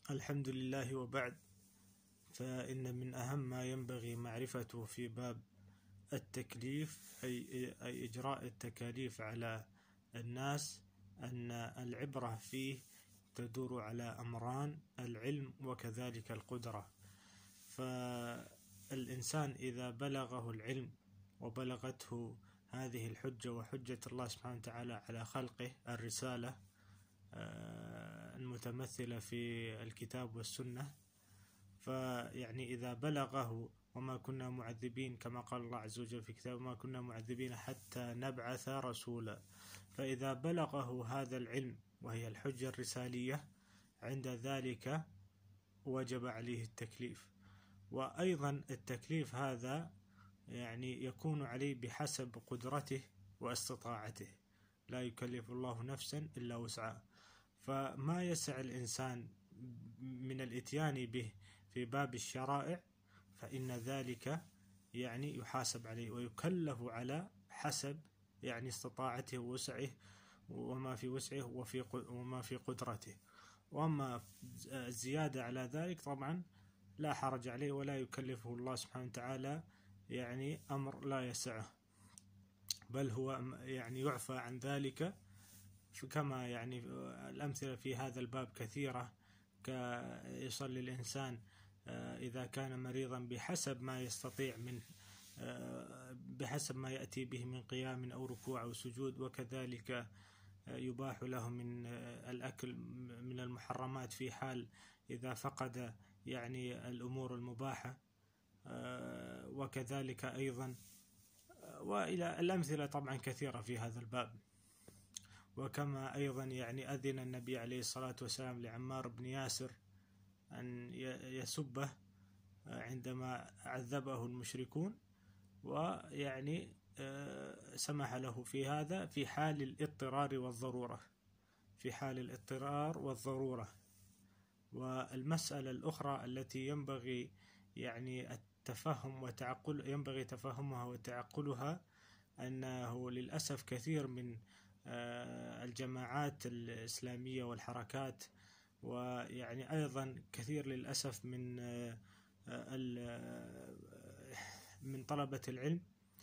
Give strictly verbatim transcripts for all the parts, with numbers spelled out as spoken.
الحمد لله، وبعد. فإن من أهم ما ينبغي معرفته في باب التكليف أي, أي إجراء التكاليف على الناس أن العبرة فيه تدور على أمران: العلم وكذلك القدرة. فالإنسان إذا بلغه العلم وبلغته هذه الحجة وحجة الله سبحانه وتعالى على خلقه، الرسالة المتمثلة في الكتاب والسنة، فيعني إذا بلغه: وما كنا معذبين، كما قال الله عز وجل في كتابه: وما كنا معذبين حتى نبعث رسولا. فإذا بلغه هذا العلم وهي الحجة الرسالية، عند ذلك وجب عليه التكليف. وأيضا التكليف هذا يعني يكون عليه بحسب قدرته واستطاعته، لا يكلف الله نفسا إلا وسعها. فما يسع الإنسان من الإتيان به في باب الشرائع فإن ذلك يعني يحاسب عليه ويكلف على حسب يعني استطاعته ووسعه، وما في وسعه وفي وما في قدرته. وأما الزيادة على ذلك طبعا لا حرج عليه، ولا يكلفه الله سبحانه وتعالى يعني أمر لا يسعه، بل هو يعني يعفى عن ذلك. كما يعني الأمثلة في هذا الباب كثيرة، كيصلي الإنسان إذا كان مريضا بحسب ما يستطيع من بحسب ما يأتي به من قيام أو ركوع أو سجود، وكذلك يباح له من الأكل من المحرمات في حال إذا فقد يعني الأمور المباحة، وكذلك أيضا وإلى الأمثلة طبعا كثيرة في هذا الباب. وكما أيضا يعني أذن النبي عليه الصلاة والسلام لعمار بن ياسر أن يسبه عندما عذبه المشركون، ويعني سمح له في هذا في حال الاضطرار والضرورة في حال الاضطرار والضرورة. والمسألة الأخرى التي ينبغي يعني التفهم وتعقل ينبغي تفهمها وتعقلها، أنه للأسف كثير من الجماعات الإسلامية والحركات، ويعني أيضا كثير للأسف من من طلبة العلم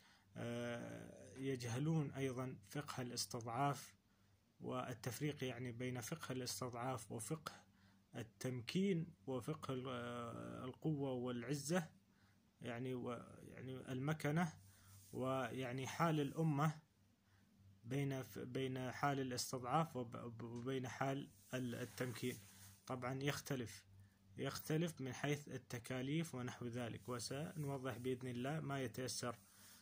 يجهلون أيضا فقه الاستضعاف والتفريق يعني بين فقه الاستضعاف وفقه التمكين وفقه القوة والعزة، يعني ويعني المكنة، ويعني حال الأمة بين بين حال الاستضعاف وبين حال التمكين. طبعا يختلف يختلف من حيث التكاليف ونحو ذلك، وسنوضح بإذن الله ما يتيسر.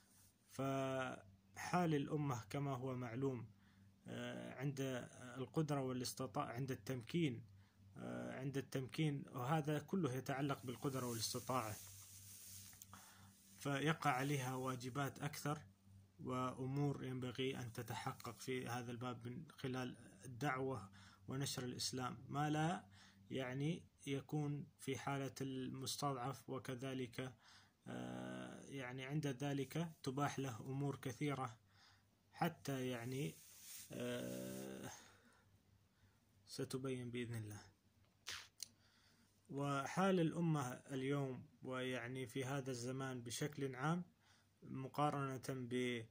فحال الأمة كما هو معلوم عند القدرة والاستطاعة، عند التمكين عند التمكين وهذا كله يتعلق بالقدرة والاستطاعة، فيقع عليها واجبات أكثر وأمور ينبغي أن تتحقق في هذا الباب من خلال الدعوة ونشر الإسلام، ما لا يعني يكون في حالة المستضعف. وكذلك يعني عند ذلك تباح له أمور كثيرة، حتى يعني ستبين بإذن الله. وحال الأمة اليوم ويعني في هذا الزمان بشكل عام مقارنة ب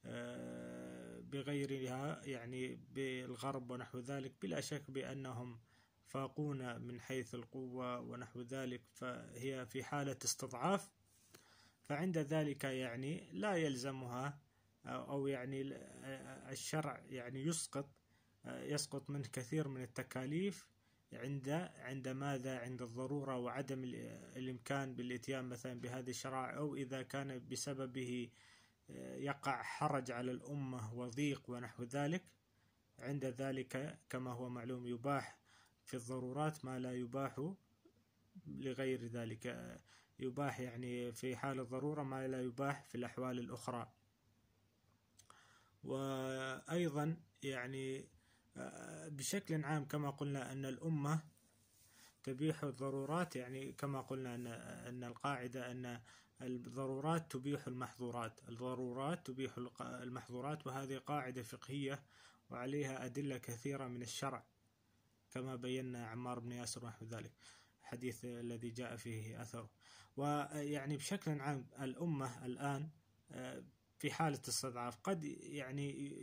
بغيرها يعني بالغرب ونحو ذلك، بلا شك بأنهم فاقون من حيث القوة ونحو ذلك، فهي في حالة استضعاف. فعند ذلك يعني لا يلزمها أو يعني الشرع يعني يسقط يسقط منه كثير من التكاليف عند عند ماذا عند الضرورة وعدم الإمكان بالإتيان مثلا بهذه الشرائع، أو إذا كان بسببه يقع حرج على الأمة وضيق ونحو ذلك. عند ذلك كما هو معلوم يباح في الضرورات ما لا يباح لغير ذلك، يباح يعني في حال الضرورة ما لا يباح في الأحوال الأخرى. وأيضا يعني بشكل عام كما قلنا أن الأمة تبيح الضرورات، يعني كما قلنا أن أن القاعدة أن الضرورات تبيح المحظورات الضرورات تبيح المحظورات وهذه قاعدة فقهية وعليها أدلة كثيرة من الشرع. كما بينا عمار بن ياسر ونحو ذلك، الحديث الذي جاء فيه أثر. ويعني بشكل عام الأمة الآن في حالة استضعاف، قد يعني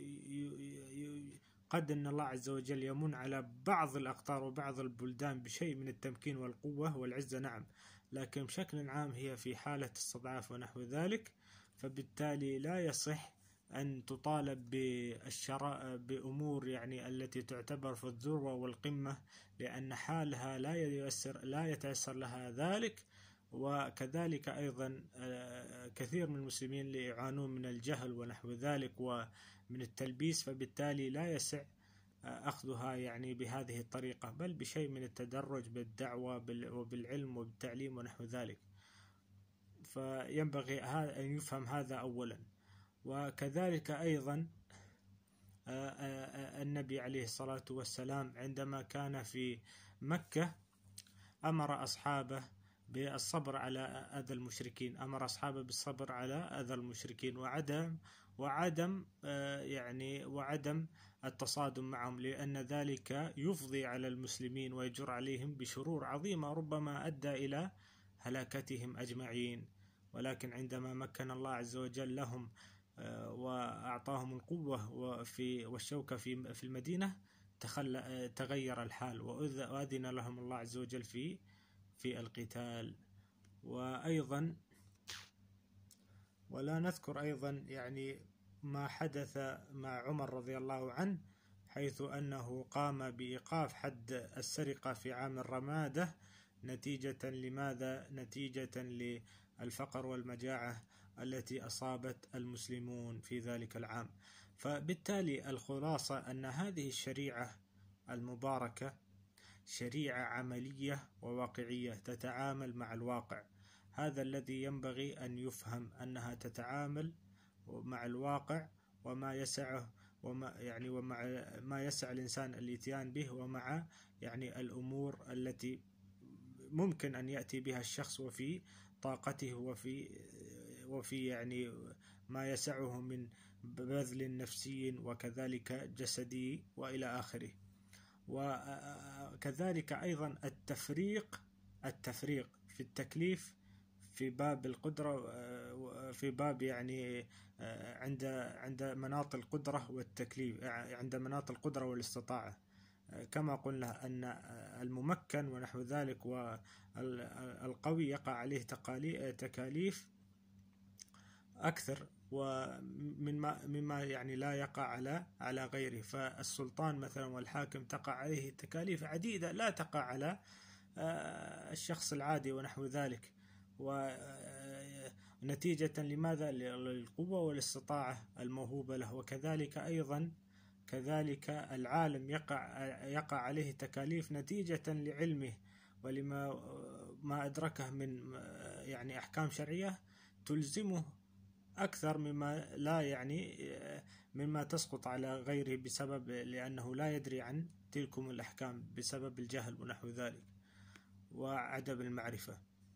قد أن الله عز وجل يمن على بعض الأقطار وبعض البلدان بشيء من التمكين والقوة والعزة، نعم، لكن بشكل عام هي في حالة استضعاف ونحو ذلك. فبالتالي لا يصح أن تطالب بالشراء بأمور يعني التي تعتبر في الذروة والقمة، لأن حالها لا ييسر لا يتيسر لها ذلك. وكذلك أيضا كثير من المسلمين اللي يعانون من الجهل ونحو ذلك ومن التلبيس، فبالتالي لا يسع أخذها يعني بهذه الطريقة، بل بشيء من التدرج بالدعوة وبالعلم وبالتعليم ونحو ذلك. فينبغي أن يفهم هذا أولا. وكذلك أيضا النبي عليه الصلاة والسلام عندما كان في مكة أمر أصحابه بالصبر على أذى المشركين، أمر أصحابه بالصبر على أذى المشركين وعدم وعدم يعني وعدم التصادم معهم، لأن ذلك يفضي على المسلمين ويجر عليهم بشرور عظيمة ربما أدى إلى هلاكتهم أجمعين. ولكن عندما مكن الله عز وجل لهم وأعطاهم القوة وفي والشوكة في في المدينة تغير الحال، وأذن لهم الله عز وجل في في القتال. وأيضا ولا نذكر أيضا يعني ما حدث مع عمر رضي الله عنه، حيث أنه قام بإيقاف حد السرقة في عام الرمادة نتيجة لماذا؟ نتيجة للفقر والمجاعة التي أصابت المسلمون في ذلك العام. فبالتالي الخلاصة أن هذه الشريعة المباركة شريعة عملية وواقعية تتعامل مع الواقع. هذا الذي ينبغي أن يفهم، أنها تتعامل مع الواقع وما يسعه وما يعني ومع ما يسع الإنسان الإتيان به، ومع يعني الأمور التي ممكن أن يأتي بها الشخص وفي طاقته وفي وفي يعني ما يسعه من بذل نفسي وكذلك جسدي وإلى آخره. وكذلك أيضا التفريق التفريق في التكليف في باب القدرة، في باب يعني عند عند مناط القدرة والتكليف، عند مناط القدرة والاستطاعة، كما قلنا أن الممكن ونحو ذلك والقوي يقع عليه تكاليف أكثر ومما مما يعني لا يقع على على غيره. فالسلطان مثلا والحاكم تقع عليه تكاليف عديدة لا تقع على الشخص العادي ونحو ذلك، ونتيجة لماذا؟ للقوة والاستطاعة الموهوبة له. وكذلك أيضا كذلك العالم يقع يقع عليه تكاليف نتيجة لعلمه ولما ما أدركه من يعني أحكام شرعية تلزمه أكثر مما لا يعني مما تسقط على غيره بسبب لأنه لا يدري عن تلكم الأحكام بسبب الجهل ونحو ذلك وعدم المعرفة.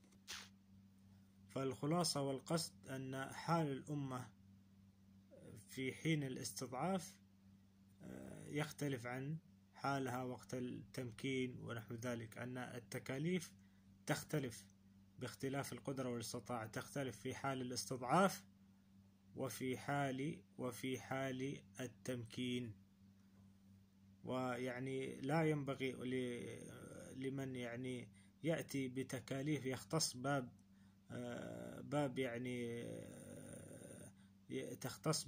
فالخلاصة والقصد أن حال الأمة في حين الاستضعاف يختلف عن حالها وقت التمكين ونحو ذلك، أن التكاليف تختلف باختلاف القدرة والاستطاعة، تختلف في حال الاستضعاف وفي حال وفي حال التمكين. ويعني لا ينبغي لمن يعني يأتي بتكاليف يختص باب باب يعني تختص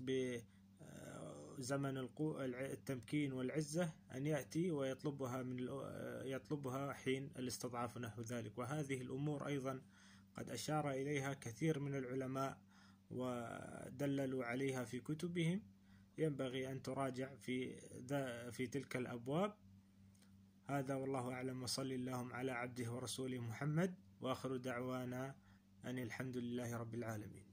بزمن التمكين والعزة أن يأتي ويطلبها من يطلبها حين الاستضعاف ونحو ذلك. وهذه الأمور أيضا قد أشار إليها كثير من العلماء ودللوا عليها في كتبهم، ينبغي أن تراجع في في تلك الأبواب. هذا والله أعلم، وصلى اللهم على عبده ورسوله محمد، وآخر دعوانا أن الحمد لله رب العالمين.